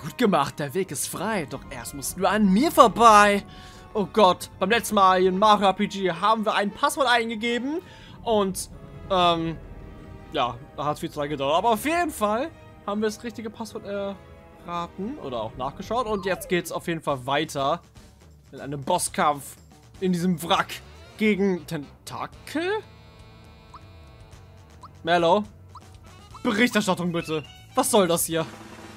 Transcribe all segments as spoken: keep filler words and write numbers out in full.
Gut gemacht, der Weg ist frei, doch erst mussten wir an mir vorbei. Oh Gott, beim letzten Mal in Mario R P G haben wir ein Passwort eingegeben und, ähm, ja, da hat es viel zu lange gedauert. Aber auf jeden Fall haben wir das richtige Passwort erraten oder auch nachgeschaut und jetzt geht es auf jeden Fall weiter in einem Bosskampf in diesem Wrack gegen Tentakel? Mellow, Berichterstattung bitte. Was soll das hier?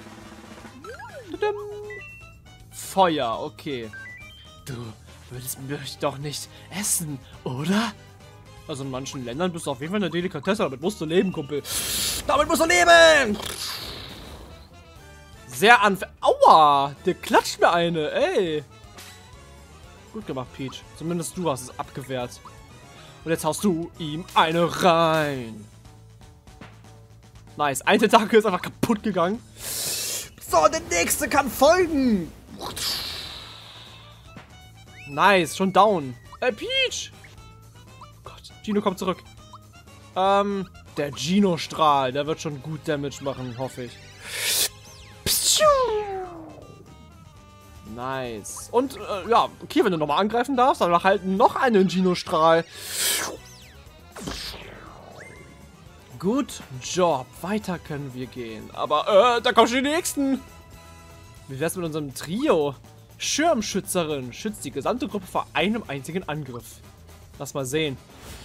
Feuer, okay. Du würdest mich doch nicht essen, oder? Also in manchen Ländern bist du auf jeden Fall eine Delikatesse. Damit musst du leben, Kumpel. Damit musst du leben! Sehr anf... Aua! Der klatscht mir eine, ey. Gut gemacht, Peach. Zumindest du hast es abgewehrt. Und jetzt haust du ihm eine rein. Nice. Ein Tentakel ist einfach kaputt gegangen. So, der nächste kann folgen. Nice, schon down. Äh, Peach! Oh Gott, Gino kommt zurück. Ähm, der Gino-Strahl, der wird schon gut Damage machen, hoffe ich. Nice. Und, äh, ja, okay, wenn du nochmal angreifen darfst, dann halt noch einen Gino-Strahl. Gut Job. Weiter können wir gehen. Aber, äh, da kommen schon die nächsten. Wie wär's mit unserem Trio? Schirmschützerin schützt die gesamte Gruppe vor einem einzigen Angriff. Lass mal sehen.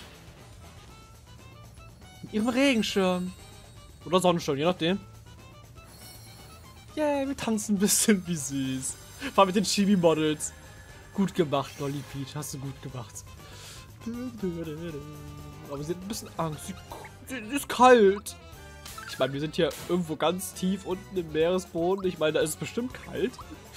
Mit ihrem Regenschirm. Oder Sonnenschirm, je nachdem. Yay, wir tanzen ein bisschen, wie süß. Vor allem mit den Chibi-Models. Gut gemacht, Lolly Peach. Hast du gut gemacht. Aber sie hat ein bisschen Angst. Sie, sie ist kalt. Ich meine, wir sind hier irgendwo ganz tief unten im Meeresboden. Ich meine, da ist es bestimmt kalt.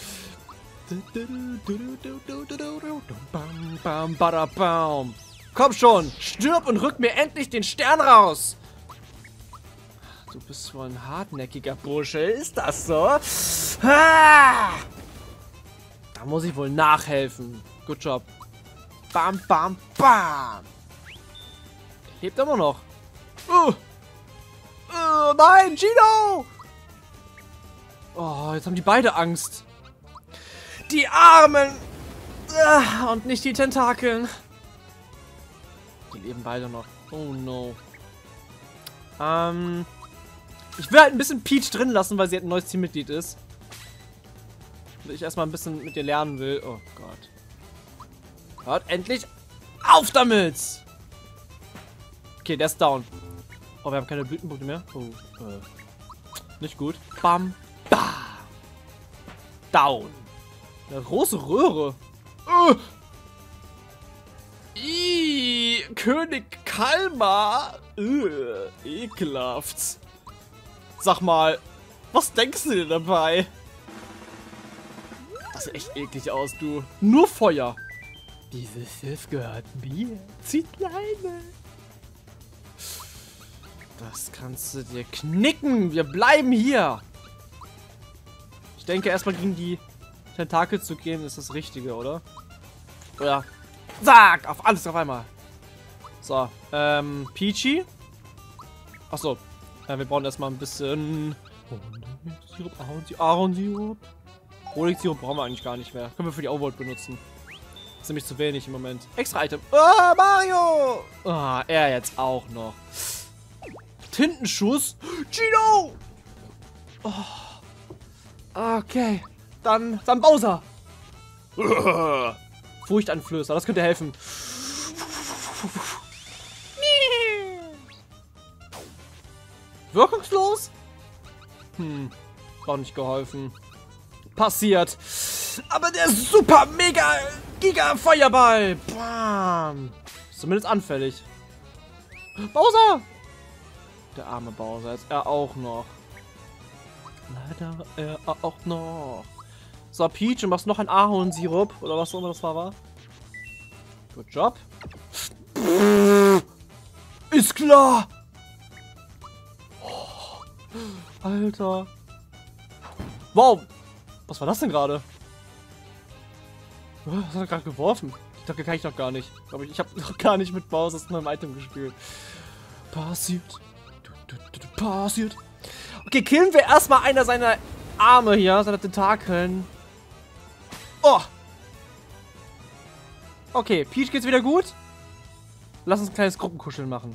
Komm schon, stirb und rück mir endlich den Stern raus. Du bist wohl ein hartnäckiger Bursche, ist das so? Ah! Da muss ich wohl nachhelfen. Good job. Bam, bam, bam. Hebt immer noch. Uh. Uh, nein, Gino! Oh, jetzt haben die beide Angst. Die Armen! Ah, und nicht die Tentakeln. Die leben beide noch. Oh no. Ähm. Ich will halt ein bisschen Peach drin lassen, weil sie halt ein neues Teammitglied ist. Und ich erstmal ein bisschen mit ihr lernen will. Oh Gott. Hört endlich auf damit! Okay, der ist down. Oh, wir haben keine Blütenpunkte mehr. Oh, äh. Nicht gut. Bam. Bam. Down. Eine große Röhre. Uh. Ih, König Kalmar. Uh, ekelhaft. Sag mal, was denkst du dir dabei? Das sieht echt eklig aus, du. Nur Feuer. Dieses Schiff gehört mir. Zieht Leine. Das kannst du dir knicken. Wir bleiben hier. Ich denke, erstmal gegen die Tentakel zu gehen, ist das Richtige, oder? Oder? Sag! Auf alles auf einmal. So, ähm, Peachy. Achso. Äh, wir brauchen erstmal ein bisschen Sirup, Ahornsirup. Honigsirup brauchen wir eigentlich gar nicht mehr. Können wir für die Overworld benutzen. Das ist nämlich zu wenig im Moment. Extra Item. Oh, Mario! Ah, er jetzt auch noch. Tintenschuss. Gino! Oh. Okay. Dann, dann Bowser. Furchteinflößer. Das könnte helfen. Wirkungslos? Hm. Auch nicht geholfen. Passiert. Aber der super mega giga Feuerball. Bam. Ist zumindest anfällig. Bowser! Der arme Bowser. Jetzt er auch noch. Leider er auch noch. So, Peach, du machst noch ein Ahornsirup. Oder was auch immer das war. Good job. Ist klar. Oh, Alter. Wow. Was war das denn gerade? Was hat er gerade geworfen? Ich dachte, kann ich noch gar nicht. Aber ich, ich habe noch gar nicht mit Bowser's neuem Item gespielt. Passiert. Passiert. Okay, killen wir erstmal einer seiner Arme hier, seine Tentakeln. Oh! Okay, Peach geht's wieder gut. Lass uns ein kleines Gruppenkuscheln machen.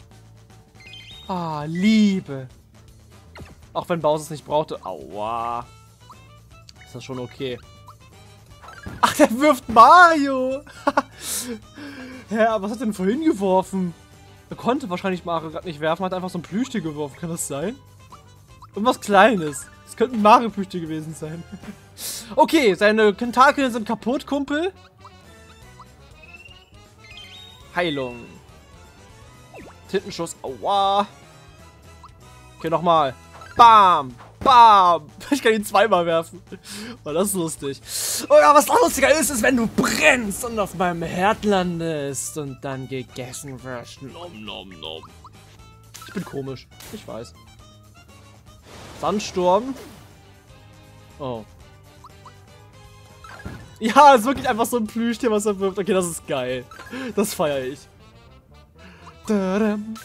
Ah, Liebe. Auch wenn Bowser es nicht brauchte. Aua. Ist das schon okay. Ach, der wirft Mario. Ja, was hat denn vorhin geworfen? Er konnte wahrscheinlich Mario gerade nicht werfen, hat einfach so ein Plüschtier geworfen. Kann das sein? Irgendwas Kleines. Das könnte ein Mario-Plüschtier gewesen sein. Okay, seine Tentakeln sind kaputt, Kumpel. Heilung. Tintenschuss. Aua. Okay, nochmal. Bam. Bam. Ich kann ihn zweimal werfen. Oh, das ist lustig. Oder was noch lustiger ist, ist, wenn du brennst und auf meinem Herd landest und dann gegessen wirst. Nom, nom, nom. Ich bin komisch. Ich weiß. Sandsturm. Oh. Ja, ist wirklich einfach so ein Plüschtier, was er wirft. Okay, das ist geil. Das feiere ich. Bam.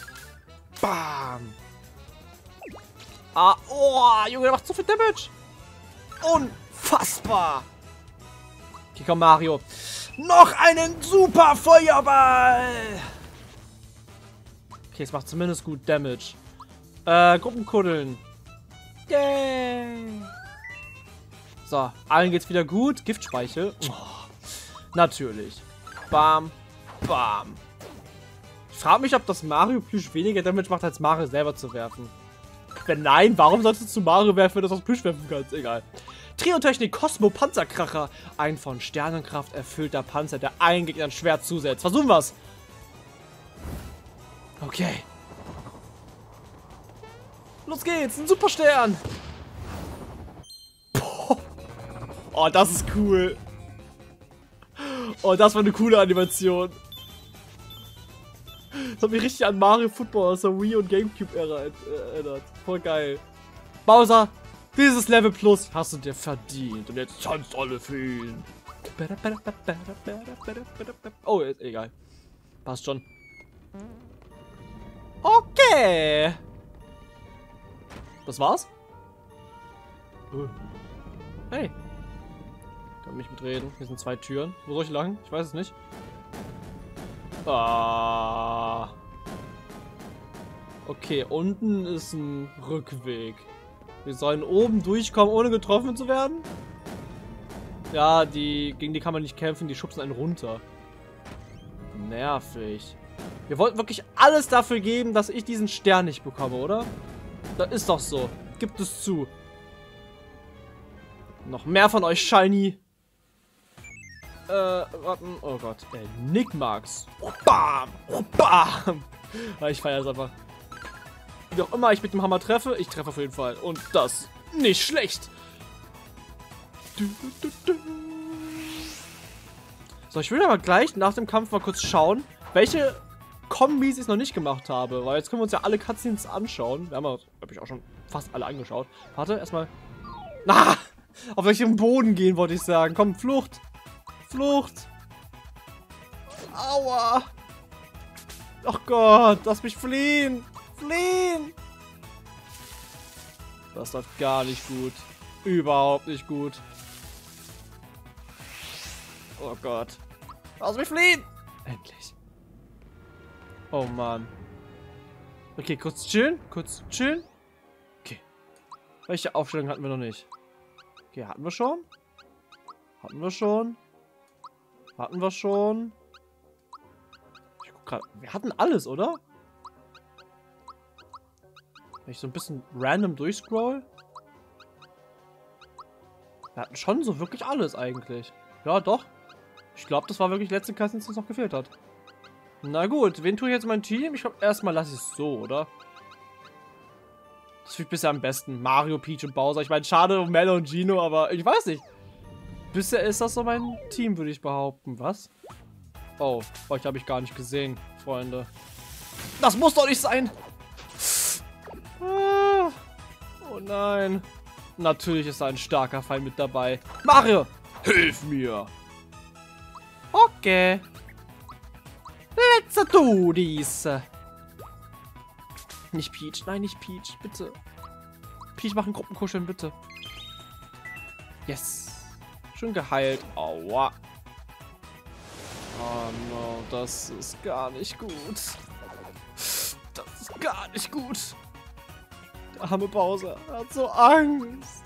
Ah, oh, Junge, der macht so viel Damage. Unfassbar. Okay, komm, Mario. Noch einen super Feuerball. Okay, es macht zumindest gut Damage. Äh, Gruppenkuddeln. Yay. So, allen geht's wieder gut. Giftspeichel. Oh, natürlich. Bam. Bam. Ich frage mich, ob das Mario-Plüsch weniger Damage macht, als Mario selber zu werfen. Wenn nein, warum solltest du Mario werfen, wenn du das aus Plüsch werfen kannst? Egal. Triotechnik Cosmo Panzerkracher. Ein von Sternenkraft erfüllter Panzer, der einen Gegner ein Schwert zusetzt. Versuchen wir's. Okay. Los geht's, ein Superstern. Boah. Oh, das ist cool. Oh, das war eine coole Animation. Das hat mich richtig an Mario Football aus der Wii und Gamecube-Ära erinnert. Voll geil. Bowser, dieses Level Plus hast du dir verdient. Und jetzt tanzt alle für ihn. Oh, ist egal. Passt schon. Okay. Das war's? Hey. Kann mich mitreden. Hier sind zwei Türen. Wo soll ich lang? Ich weiß es nicht. Ah. Okay, unten ist ein Rückweg. Wir sollen oben durchkommen, ohne getroffen zu werden? Ja, die gegen die kann man nicht kämpfen, die schubsen einen runter. Nervig. Wir wollten wirklich alles dafür geben, dass ich diesen Stern nicht bekomme, oder? Das ist doch so. Gibt es zu. Noch mehr von euch, Shiny. Äh, warten. Oh Gott. Ey, Nickmarks. Bam! Bam! Ich feiere es einfach. Wie auch immer ich mit dem Hammer treffe, ich treffe auf jeden Fall. Und das nicht schlecht. So, ich will aber gleich nach dem Kampf mal kurz schauen, welche Kombis ich noch nicht gemacht habe. Weil jetzt können wir uns ja alle Cutscenes anschauen. Wir haben ja, glaube ich, auch schon fast alle angeschaut. Warte, erstmal. Ah! Auf welchem Boden gehen, wollte ich sagen. Komm, Flucht. Flucht. Aua. Ach Gott, lass mich fliehen. Fliehen. Das läuft gar nicht gut. Überhaupt nicht gut. Oh Gott. Lass mich fliehen. Endlich. Oh Mann. Okay, kurz chillen. Kurz chillen. Okay. Welche Aufstellung hatten wir noch nicht? Okay, hatten wir schon? Hatten wir schon? Hatten wir schon? Ich guck grad. Wir hatten alles, oder? Wenn ich so ein bisschen random durchscroll. Wir hatten schon so wirklich alles eigentlich. Ja, doch. Ich glaube, das war wirklich die letzte Kasse, die uns noch gefehlt hat. Na gut, wen tue ich jetzt in mein Team? Ich glaube, erstmal lasse ich es so, oder? Das fühlt bisher am besten. Mario, Peach und Bowser. Ich meine, schade um Mello und Gino, aber ich weiß nicht. Bisher ist das so mein Team, würde ich behaupten. Was? Oh, euch habe ich gar nicht gesehen, Freunde. Das muss doch nicht sein! Ah, oh nein. Natürlich ist da ein starker Feind mit dabei. Mario, hilf mir! Okay. Let's do this. Nicht Peach, nein, nicht Peach, bitte. Peach, mach ein Gruppenkuscheln, bitte. Yes. Schon geheilt. Aua. Oh no, das ist gar nicht gut. Das ist gar nicht gut. Der arme Bowser hat so Angst.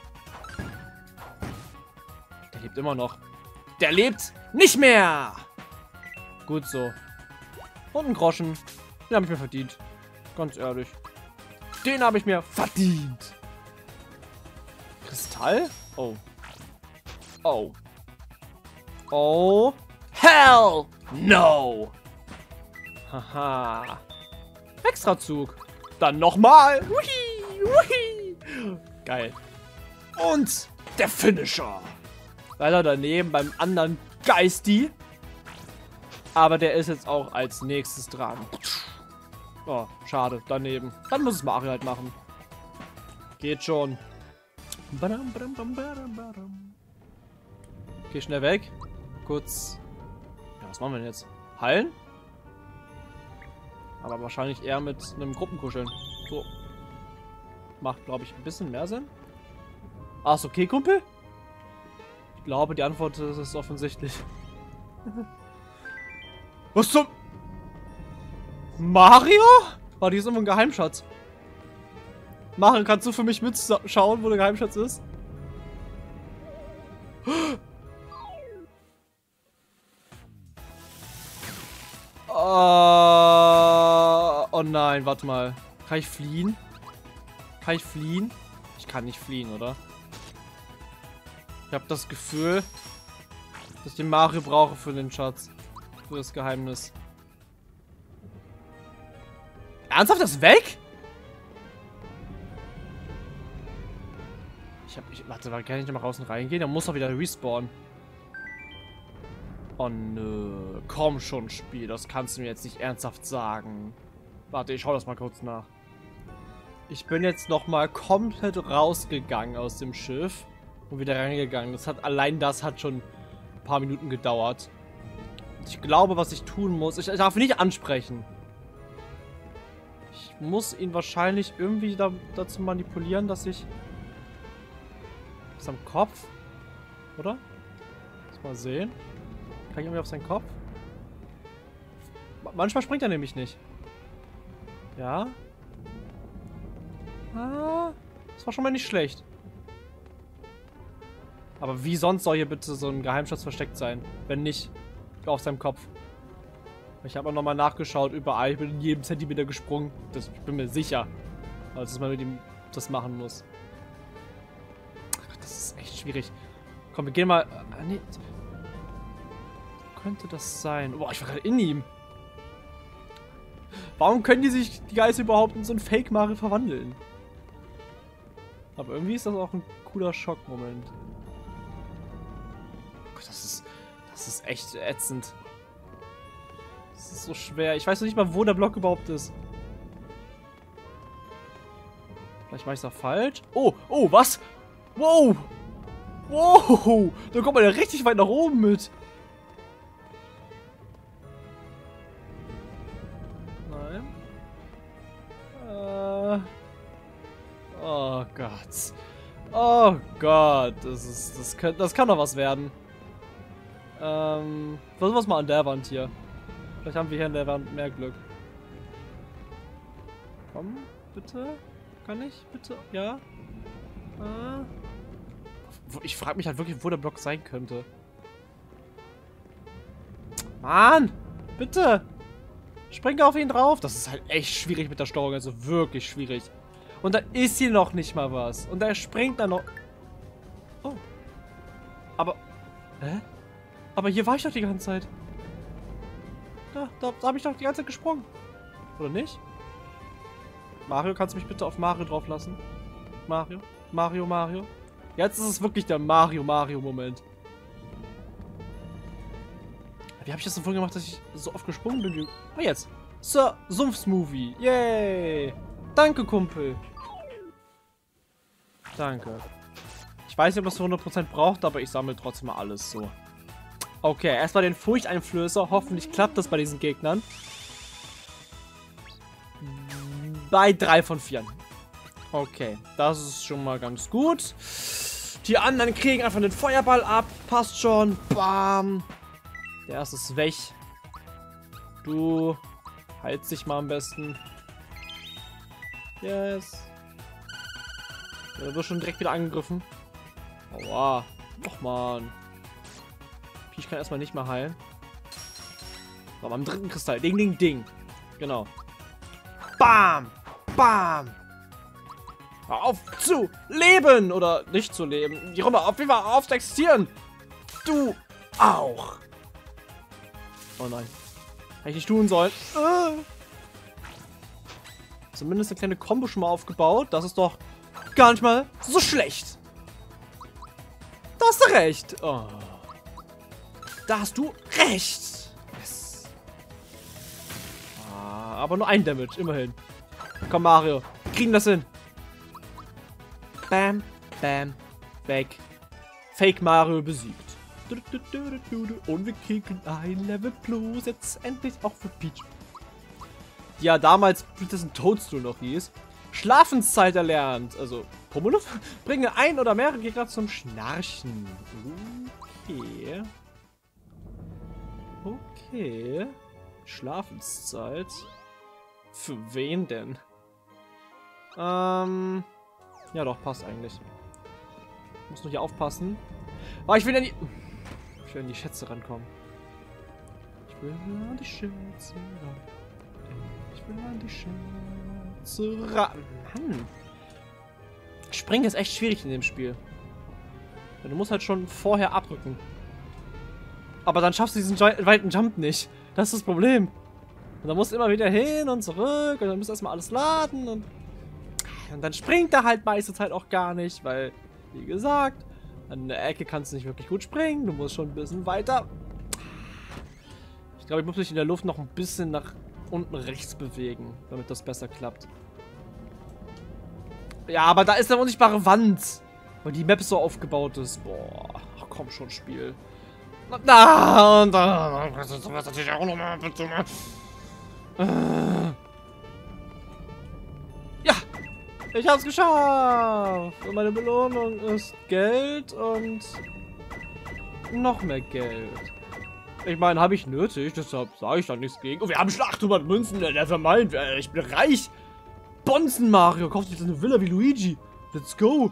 Der lebt immer noch. Der lebt nicht mehr. Gut so. Und einen Groschen. Den habe ich mir verdient. Ganz ehrlich. Den habe ich mir verdient. Kristall? Oh. Oh. Oh. Hell no. Haha. Extrazug. Dann nochmal. Wuhi, wuhi. Geil. Und der Finisher. Leider daneben beim anderen Geisti. Aber der ist jetzt auch als nächstes dran. Oh, schade. Daneben. Dann muss es Mario halt machen. Geht schon. Okay, schnell weg. Kurz. Ja, was machen wir denn jetzt? Heilen? Aber wahrscheinlich eher mit einem Gruppenkuscheln. So. Macht, glaube ich, ein bisschen mehr Sinn. Ach, ist okay, Kumpel? Ich glaube, die Antwort ist offensichtlich. Was zum... Mario? War die ist irgendwo ein Geheimschatz. Mario, kannst du für mich mitschauen, wo der Geheimschatz ist? Oh, oh nein, warte mal. Kann ich fliehen? Kann ich fliehen? Ich kann nicht fliehen, oder? Ich habe das Gefühl, dass ich den Mario brauche für den Schatz. Für das Geheimnis. Ernsthaft, das ist weg? Ich hab... Ich, warte, kann ich nicht mal raus und reingehen? Der muss doch wieder respawnen. Oh nö. Komm schon, Spiel. Das kannst du mir jetzt nicht ernsthaft sagen. Warte, ich schau das mal kurz nach. Ich bin jetzt nochmal komplett rausgegangen aus dem Schiff. Und wieder reingegangen. Das hat, allein das hat schon ein paar Minuten gedauert. Ich glaube, was ich tun muss... Ich, ich darf ihn nicht ansprechen. Ich muss ihn wahrscheinlich irgendwie da, dazu manipulieren, dass ich... Ist am Kopf? Oder? Lass mal sehen. Kann ich irgendwie auf seinen Kopf? Manchmal springt er nämlich nicht. Ja. Ah, das war schon mal nicht schlecht. Aber wie sonst soll hier bitte so ein Geheimschatz versteckt sein? Wenn nicht auf seinem Kopf. Ich habe auch nochmal nachgeschaut, überall. Ich bin in jedem Zentimeter gesprungen. Das, ich bin mir sicher. Also, dass man mit ihm das machen muss. Ach Gott, das ist echt schwierig. Komm, wir gehen mal... Äh, nee. Wo könnte das sein? Boah, ich war gerade in ihm. Warum können die sich, die Geister überhaupt in so einen Fake-Mario verwandeln? Aber irgendwie ist das auch ein cooler Schockmoment. Gott, das ist... Das ist echt ätzend. Das ist so schwer. Ich weiß noch nicht mal, wo der Block überhaupt ist. Vielleicht mache ich es auch falsch. Oh, oh, was? Wow! Wow! Da kommt man ja richtig weit nach oben mit. Nein. Äh. Oh Gott. Oh Gott. Das ist. Das kann, das kann doch was werden. Ähm. Versuchen wir es mal an der Wand hier. Vielleicht haben wir hier an der Wand mehr Glück. Komm, bitte. Kann ich? Bitte? Ja? Äh. Ich frage mich halt wirklich, wo der Block sein könnte. Mann! Bitte! Spring auf ihn drauf! Das ist halt echt schwierig mit der Steuerung, also wirklich schwierig. Und da ist hier noch nicht mal was. Und er springt dann noch... Oh. Aber... Hä? Aber hier war ich doch die ganze Zeit. Da, da, da habe ich doch die ganze Zeit gesprungen. Oder nicht? Mario, kannst du mich bitte auf Mario drauf lassen? Mario? Mario, Mario? Jetzt ist es wirklich der Mario-Mario-Moment. Wie habe ich das denn vorhin gemacht, dass ich so oft gesprungen bin? Ah, jetzt. Sir Sumpf-Smoothie. Yay. Danke, Kumpel. Danke. Ich weiß nicht, ob das zu hundert Prozent braucht, aber ich sammle trotzdem mal alles so. Okay, erstmal den Furchteinflößer. Hoffentlich klappt das bei diesen Gegnern. Bei drei von vier. Okay, das ist schon mal ganz gut. Die anderen kriegen einfach den Feuerball ab. Passt schon. Bam. Der erste ist weg. Du heilst dich mal am besten. Yes. Ja, du wirst schon direkt wieder angegriffen. Aua. Och man. Ich kann erstmal nicht mehr heilen. Aber am dritten Kristall. Ding, ding, ding. Genau. Bam. Bam. Hör auf zu leben. Oder nicht zu leben. Wie immer. Auf jeden Fall auf zu existieren. Du auch. Oh nein. Hätte ich nicht tun sollen. Äh. Zumindest eine kleine Kombo schon mal aufgebaut. Das ist doch gar nicht mal so schlecht. Da hast du recht. Oh. Da hast du recht. Yes. Ah, aber nur ein Damage, immerhin. Komm, Mario. Wir kriegen das hin. Bam, bam, weg. Fake Mario besiegt. Und wir kriegen ein Level Plus. Jetzt endlich auch für Peach. Ja, damals das ein Toadstool noch hieß. Schlafenszeit erlernt. Also, Pomolo bringe ein oder mehrere Gegner zum Schnarchen. Okay. Okay. Schlafenszeit. Für wen denn? Ähm. Ja, doch, passt eigentlich. Ich muss nur hier aufpassen. Aber ich will ja nicht. Ich will an die Schätze rankommen. Ich will an die Schätze ran. Ich will an die Schätze ran. Mann. Springen ist echt schwierig in dem Spiel. Du musst halt schon vorher abrücken. Aber dann schaffst du diesen weiten Jump nicht. Das ist das Problem. Und dann musst du immer wieder hin und zurück. Und dann musst du erstmal alles laden. Und, und dann springt er halt meiste Zeit auch gar nicht. Weil, wie gesagt, an der Ecke kannst du nicht wirklich gut springen. Du musst schon ein bisschen weiter. Ich glaube, ich muss mich in der Luft noch ein bisschen nach unten rechts bewegen, damit das besser klappt. Ja, aber da ist eine unsichtbare Wand. Weil die Map so aufgebaut ist. Boah, ach, komm schon, Spiel. Na, und dann. Was natürlich auch nochmal, bitte mal. Ja, ich hab's geschafft. Und meine Belohnung ist Geld und noch mehr Geld. Ich meine, habe ich nötig, deshalb sage ich da nichts gegen. Oh, wir haben schon achthundert Münzen, der vermeint, ich bin reich. Bonzen, Mario, kauft sich eine Villa wie Luigi. Let's go.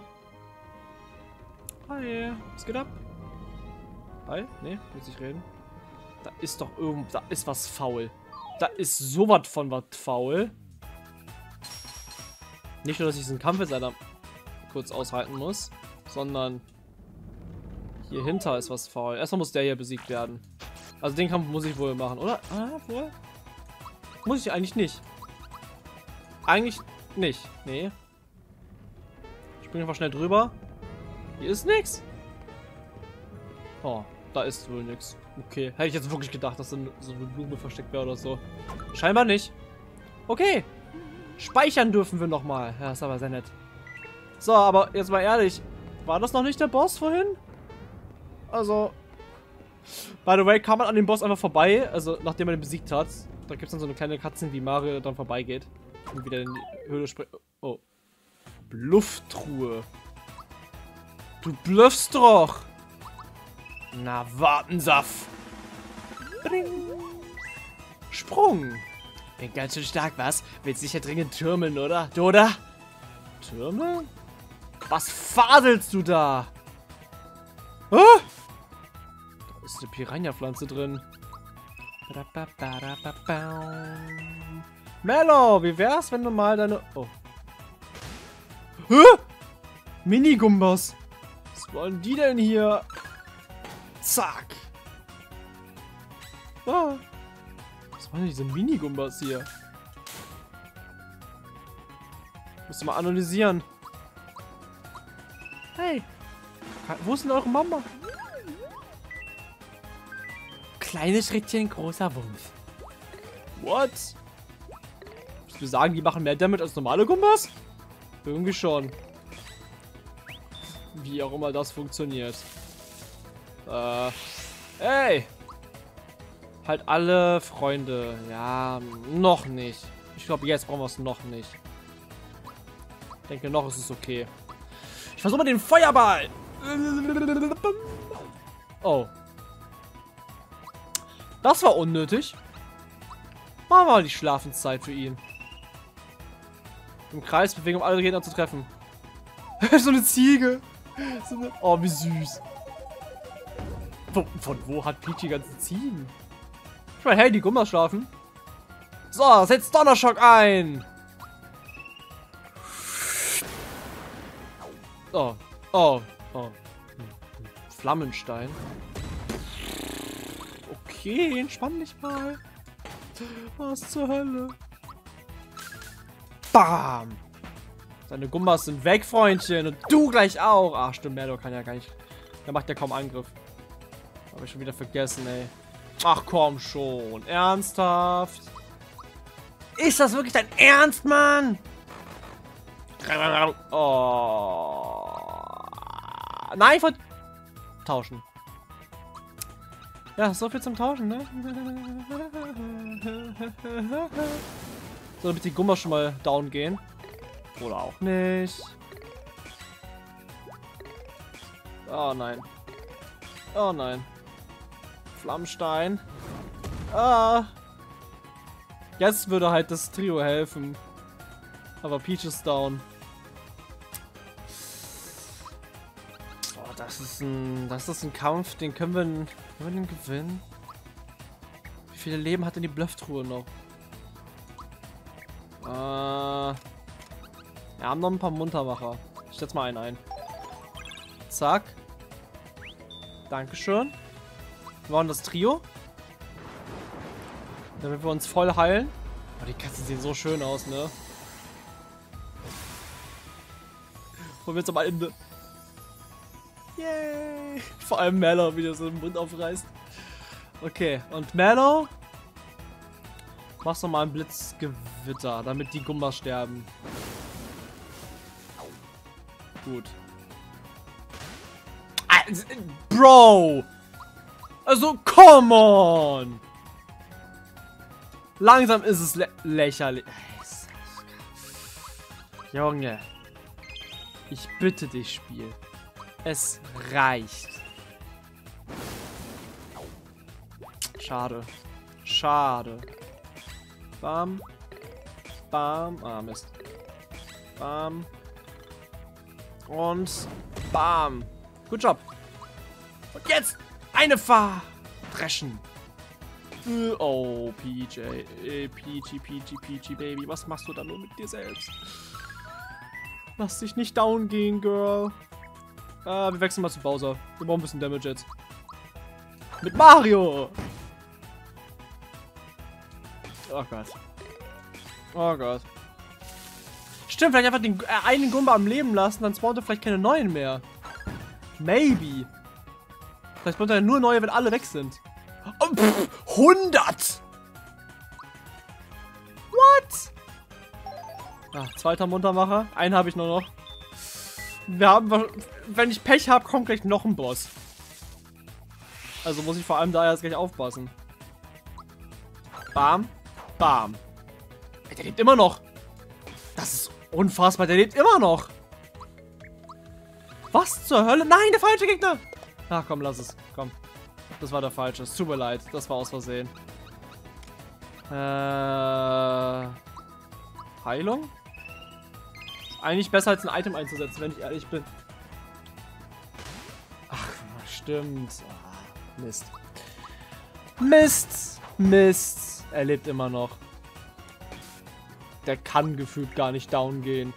Hi, was geht ab? Hi? Nee, willst nicht reden? Da ist doch irgend... Da ist was faul. Da ist sowas von was faul. Nicht nur, dass ich diesen Kampf jetzt leider kurz aushalten muss, sondern hier hinter ist was faul. Erstmal muss der hier besiegt werden. Also den Kampf muss ich wohl machen, oder? Ah, wohl? Muss ich eigentlich nicht. Eigentlich nicht. Nee. Ich springe einfach schnell drüber. Hier ist nichts. Oh, da ist wohl nichts. Okay. Hätte ich jetzt wirklich gedacht, dass so eine Blume versteckt wäre oder so. Scheinbar nicht. Okay. Speichern dürfen wir nochmal. Ja, ist aber sehr nett. So, aber jetzt mal ehrlich. War das noch nicht der Boss vorhin? Also... By the way, kam man an dem Boss einfach vorbei. Also, nachdem man ihn besiegt hat. Da gibt es dann so eine kleine Cutscene, wie Mario dann vorbeigeht. Und wieder in die Höhle springt. Oh. Blufftruhe. Du bluffst doch! Na, Wartensaft! Bring. Sprung! Bin ganz schön stark, was? Willst sicher dringend türmeln, oder? Du, oder? Türmeln? Was faselst du da? Ah! Da ist eine Piranha-Pflanze drin. Mello, wie wär's, wenn du mal deine... Oh. Hä? Minigumbas. Was wollen die denn hier? Zack. Ah. Was waren denn diese Minigumbas hier? Musst du mal analysieren. Hey. Wo ist denn eure Mama? Kleine Schrittchen, großer Wumms. What? Willst du sagen, die machen mehr Damage als normale Gumbas? Irgendwie schon. Wie auch immer das funktioniert. Äh. Hey! Halt alle Freunde. Ja, noch nicht. Ich glaube, jetzt brauchen wir es noch nicht. Ich denke, noch ist es okay. Ich versuche mal den Feuerball. Oh. Das war unnötig. Machen wir mal die Schlafenszeit für ihn. Im Kreis bewegen, um alle Gegner zu treffen. So eine Ziege. So eine... Oh, wie süß. Von, von wo hat Peach die ganzen Ziegen? Ich meine, hey, die Gummas schlafen. So, setzt Donnerschock ein. Oh, oh, oh. Flammenstein. Okay, entspann dich mal. Was zur Hölle? Bam! Deine Gummas sind weg, Freundchen. Und du gleich auch. Ach, stimmt, Merlo kann ja gar nicht. Der macht ja kaum Angriff. Habe ich schon wieder vergessen, ey. Ach, komm schon. Ernsthaft? Ist das wirklich dein Ernst, Mann? Oh. Nein, ich wollte tauschen. Ja, so viel zum Tauschen, ne? So, damit die Gummas schon mal down gehen. Oder auch nicht. Oh nein. Oh nein. Flammenstein. Ah. Jetzt würde halt das Trio helfen. Aber Peach ist down. Oh, das ist ein. Das ist ein Kampf, den können wir, können wir den gewinnen. Wie viele Leben hat denn die Blufftruhe noch? Äh. Wir haben noch ein paar Muntermacher. Ich setze mal einen ein. Zack. Dankeschön. Wir machen das Trio. Damit wir uns voll heilen. Oh, die Katzen sehen so schön aus, ne? Und wir jetzt am Ende. Yay! Vor allem Mallow, wie der so den Mund aufreißt. Okay, und Mallow. Machst doch mal ein Blitzgewitter, damit die Gummas sterben. Gut. Bro! Also, come on! Langsam ist es lä lächerlich. Junge. Ich bitte dich, Spiel. Es reicht. Schade. Schade. Bam. Bam. Ah, Mist. Bam. Und bam. Good job. Und jetzt eine Verdreschen. Oh, P J. Äh, Peachy, Peachy, Peachy, Baby. Was machst du da nur mit dir selbst? Lass dich nicht down gehen, Girl. Äh, wir wechseln mal zu Bowser. Wir brauchen ein bisschen Damage jetzt. Mit Mario! Oh Gott. Oh Gott. Stimmt, vielleicht einfach den äh, einen Gumba am Leben lassen, dann spawnt er vielleicht keine neuen mehr. Maybe. Vielleicht spawnt er nur neue, wenn alle weg sind. Oh, pff, hundert! What? Ah, zweiter Muntermacher. Einen habe ich nur noch. Wir haben, wenn ich Pech habe, kommt gleich noch ein Boss. Also muss ich vor allem da jetzt gleich aufpassen. Bam. Bam. Der lebt immer noch. Das ist unfassbar. Der lebt immer noch. Was zur Hölle? Nein, der falsche Gegner. Ach komm, lass es. Komm. Das war der falsche. Es tut mir leid. Das war aus Versehen. Äh... Heilung? Eigentlich besser als ein Item einzusetzen, wenn ich ehrlich bin. Ach, stimmt. Ah, Mist. Mist. Mist. Er lebt immer noch. Der kann gefühlt gar nicht down gehen.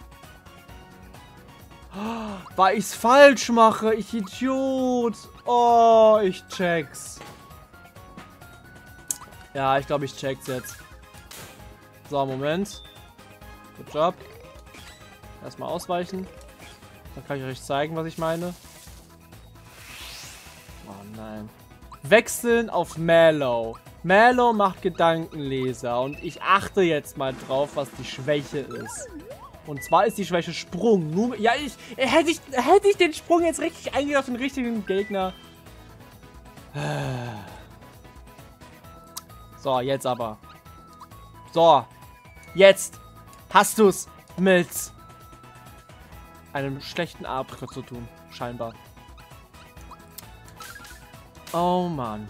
Weil ich's falsch mache, ich Idiot. Oh, ich check's. Ja, ich glaube, ich check's jetzt. So, Moment. Good job. Erstmal ausweichen. Dann kann ich euch zeigen, was ich meine. Oh nein. Wechseln auf Mallow. Mallow macht Gedankenleser. Und ich achte jetzt mal drauf, was die Schwäche ist. Und zwar ist die Schwäche Sprung. Nur, ja, ich hätte, ich hätte ich den Sprung jetzt richtig eingeht auf den richtigen Gegner. So, jetzt aber. So. Jetzt hast du's mit einem schlechten Abtritt zu tun. Scheinbar. Oh Mann.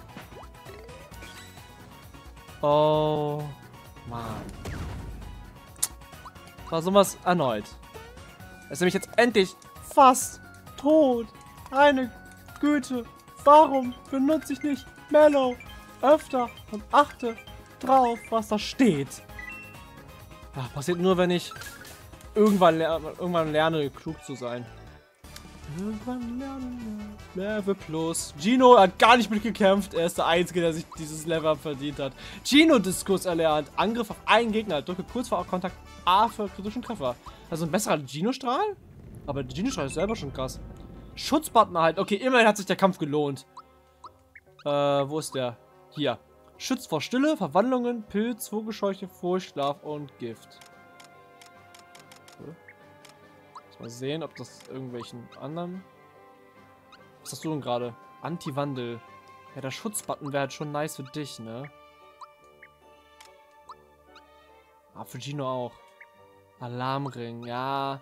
Oh Mann. Versuchen wir es erneut. Es ist nämlich jetzt endlich fast tot. Meine Güte. Warum benutze ich nicht Mellow öfter und achte drauf, was da steht? Ach, passiert nur, wenn ich irgendwann, ler irgendwann lerne, klug zu sein. Irgendwann lernen. Level plus. Gino hat gar nicht mitgekämpft. Er ist der Einzige, der sich dieses Level verdient hat. Gino-Diskus erlernt. Angriff auf einen Gegner. Drücke kurz vor Kontakt A für kritischen Treffer. Also ein besserer Gino-Strahl? Aber der Gino-Strahl ist selber schon krass. Schutzbutton halt. Okay, immerhin hat sich der Kampf gelohnt. Äh, wo ist der? Hier. Schützt vor Stille, Verwandlungen, Pilz, Vogelscheuche, Furcht, Schlaf und Gift. Okay. Mal sehen, ob das irgendwelchen anderen... Was hast du denn gerade? Anti-Wandel. Ja, der Schutzbutton wäre halt schon nice für dich, ne? Ah, für Gino auch. Alarmring, ja.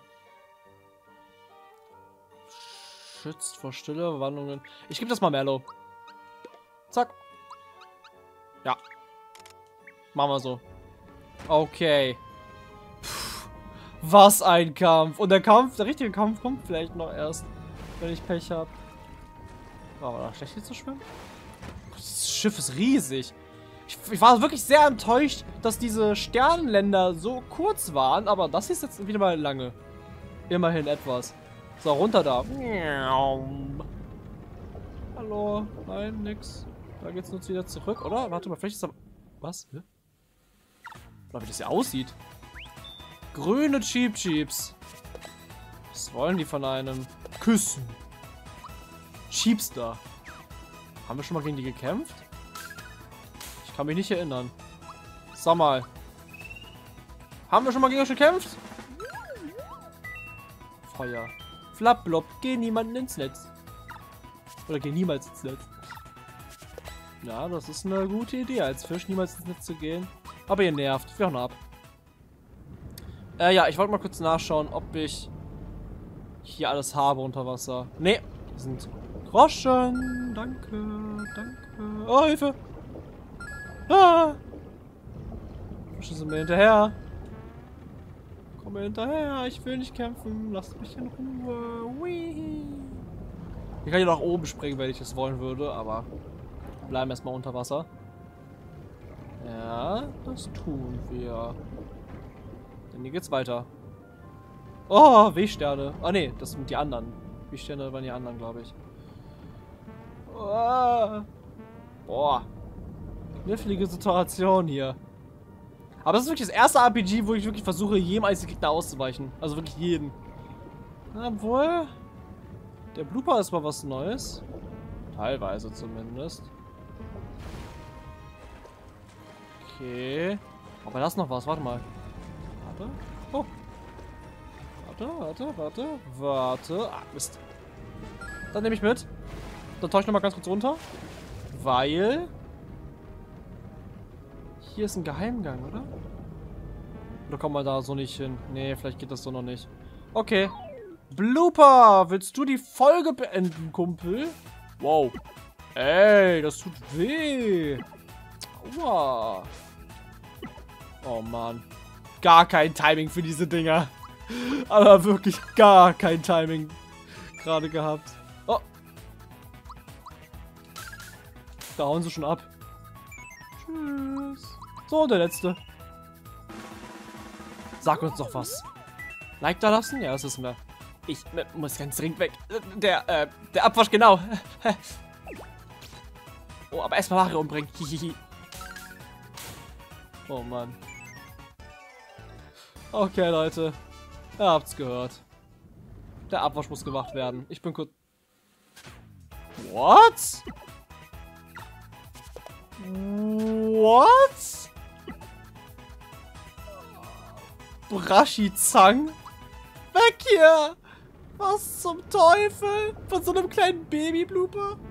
Schützt vor Stille, Verwandlungen. Ich gebe das mal Merlo. Zack. Ja. Machen wir so. Okay. Was ein Kampf. Und der Kampf, der richtige Kampf kommt vielleicht noch erst, wenn ich Pech habe. War aber schlecht hier zu schwimmen? Das Schiff ist riesig. Ich, ich war wirklich sehr enttäuscht, dass diese Sternenländer so kurz waren, aber das ist jetzt wieder mal lange. Immerhin etwas. So, runter da. Hallo. Nein, nix. Da geht's uns wieder zurück, oder? Warte mal, vielleicht ist da... Was? Oder wie das hier aussieht. Grüne Cheep Cheeps. Was wollen die von einem? Küssen. Cheapster. Haben wir schon mal gegen die gekämpft? Ich kann mich nicht erinnern. Sag mal. Haben wir schon mal gegen euch gekämpft? Feuer. Flapplop, geh niemanden ins Netz. Oder geh niemals ins Netz. Ja, das ist eine gute Idee, als Fisch niemals ins Netz zu gehen. Aber ihr nervt. Wir hauen ab. Äh, ja, ich wollte mal kurz nachschauen, ob ich hier alles habe unter Wasser. Nee, das sind Groschen. Danke, danke. Oh, Hilfe. Ah. Fische sind mir hinterher. Komm mir hinterher, ich will nicht kämpfen. Lasst mich in Ruhe. Whee. Ich kann hier nach oben springen, wenn ich das wollen würde, aber bleiben erstmal unter Wasser. Ja, das tun wir. Denn hier geht's weiter. Oh, W-Sterne. Ah ne, das sind die anderen. W-Sterne waren die anderen, glaube ich. Oh. Boah. Knifflige Situation hier. Aber das ist wirklich das erste R P G, wo ich wirklich versuche, jedem einzelnen Gegner auszuweichen. Also wirklich jeden. Obwohl... Der Blooper ist mal was Neues. Teilweise zumindest. Okay. Aber da ist noch was. Warte mal. Warte. Oh. Warte, warte, warte. Warte. Ah, Mist. Dann nehme ich mit. Dann tauche ich nochmal ganz kurz runter. Weil... Hier ist ein Geheimgang, oder? Oder kommt man da so nicht hin? Nee, vielleicht geht das so noch nicht. Okay. Blooper! Willst du die Folge beenden, Kumpel? Wow. Ey, das tut weh. Aua. Oh Mann. Gar kein Timing für diese Dinger. Aber wirklich gar kein Timing gerade gehabt. Oh. Da hauen sie schon ab. Tschüss. So, der letzte. Sag uns doch was. Like da lassen? Ja, das ist mir. Ich äh, muss ganz dringend weg. Der, äh, der Abwasch, genau. Oh, aber erstmal Mario umbringen. Hihihi. Oh Mann. Okay, Leute. Ihr habt's gehört. Der Abwasch muss gemacht werden. Ich bin kurz... What? What? Brashi-Zang? Weg hier! Was zum Teufel? Von so einem kleinen Baby-Blooper?